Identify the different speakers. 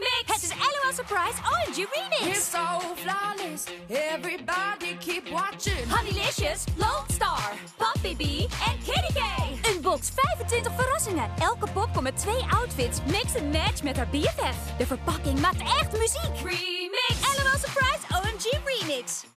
Speaker 1: Remix! Het is LOL Surprise OMG Remix!
Speaker 2: It's so flawless, everybody keep watching.
Speaker 1: Honeylicious, Lone Star, Poppy B en Kitty K. Een box 25 verrassingen. Elke pop komt met 2 outfits. Mix and match met haar BFF. De verpakking maakt echt muziek. Remix! LOL Surprise OMG Remix!